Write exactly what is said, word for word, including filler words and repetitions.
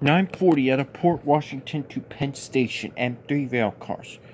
nine forty out of Port Washington to Penn Station, M three rail cars.